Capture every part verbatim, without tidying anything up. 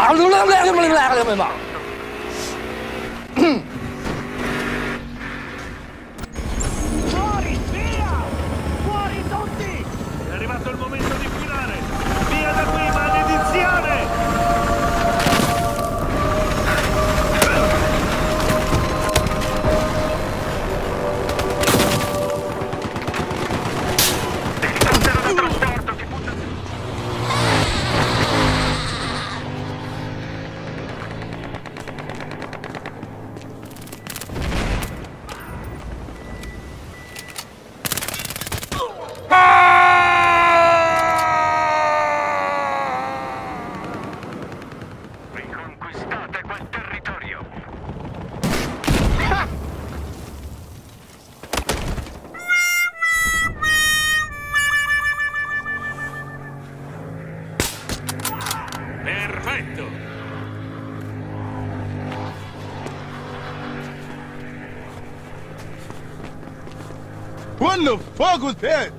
Fuori, via! Fuori tutti! È arrivato il momento di filare! Via da qui, maledizione! Riconquistate quel territorio! Perfetto! What the fuck was that?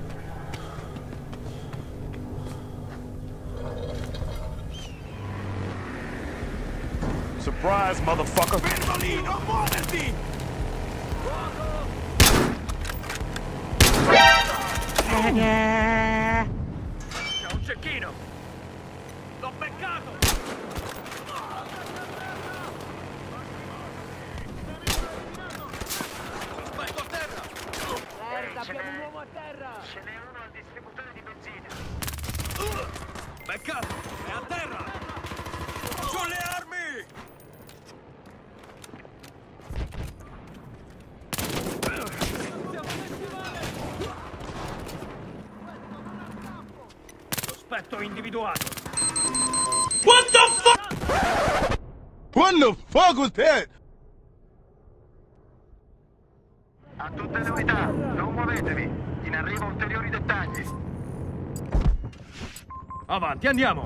Surprise, motherfucker! Pendolino, muoviti! C'è un cecchino! L'ho beccato! Sospetto a terra! Merda, abbiamo un uomo a terra! Ce n'è uno al distributore di benzina! Beccato! È a terra! Sulle armi! Sospetto individuato! What the fuck? What the fuck was that? A tutte le unità, non muovetevi! In arrivo ulteriori dettagli! Avanti, andiamo!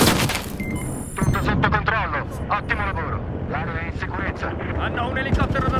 Tutto sotto controllo! Ottimo lavoro! L'area è in sicurezza! Hanno un elicottero da